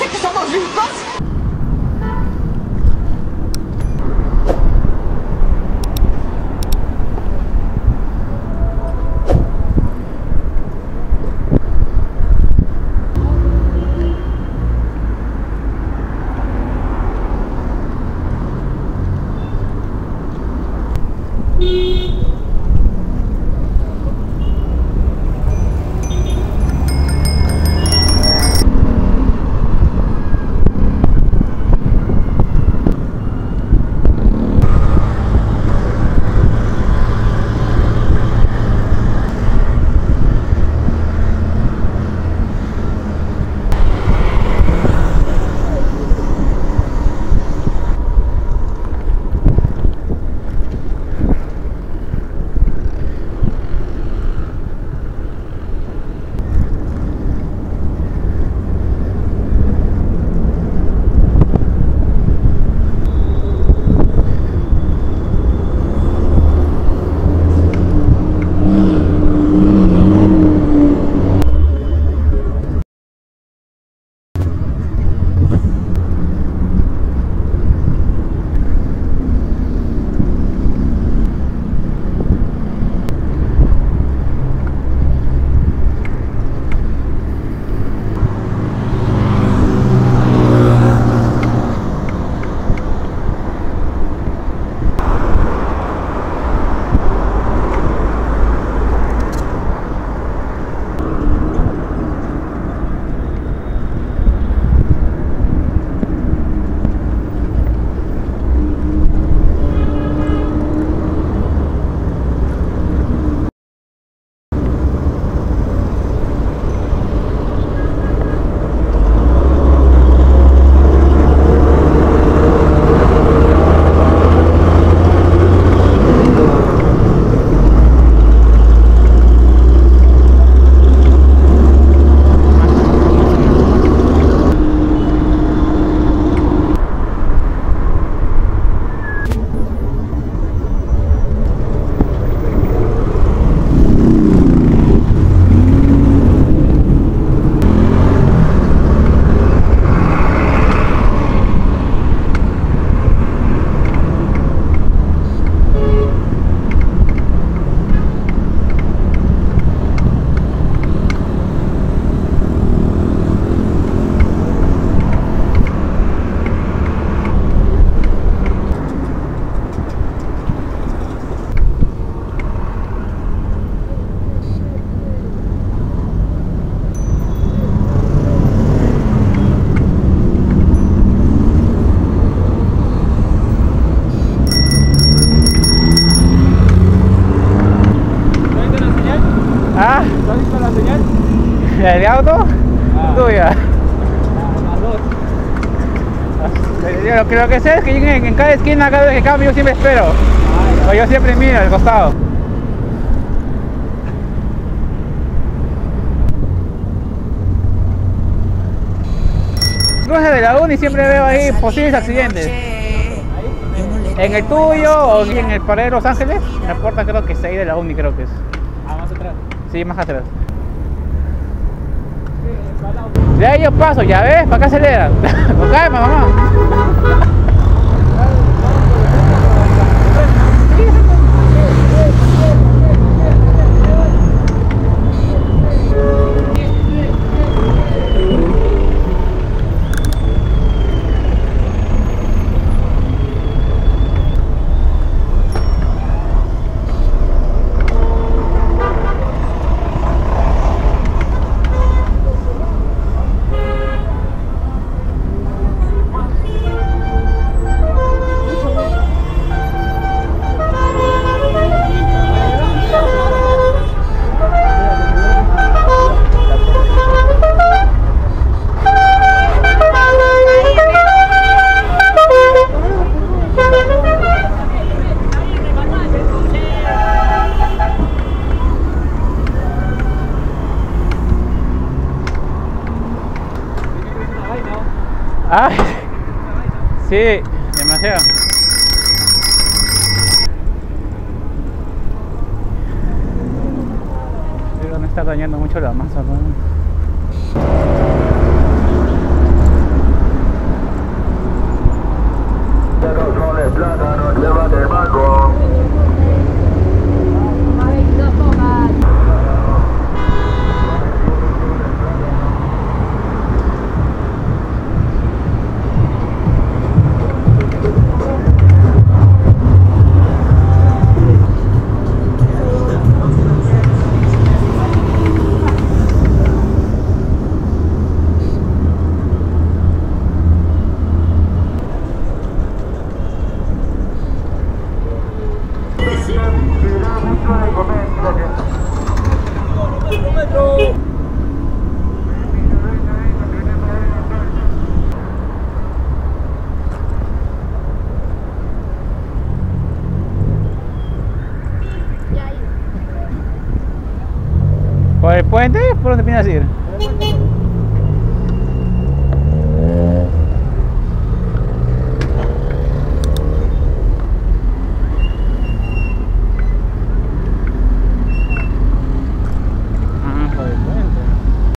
que somos ricos? ¿De auto? Tuya. Yo creo que sé es que en cada esquina, cada vez que cambio, yo siempre espero. O yo siempre miro al costado. Cruce de la uni siempre veo ahí posibles accidentes. En el tuyo o en el pared de Los Ángeles, la puerta creo que es ahí de la uni, creo que es. Más atrás. Sí, más atrás. De ahí yo paso, ya ves, ¿para qué acelera? No calma, mamá. Ay, sí, demasiado. Pero no está dañando mucho la masa, ¿no? ¿Por el puente? ¿Por dónde piensas ir? Por el puente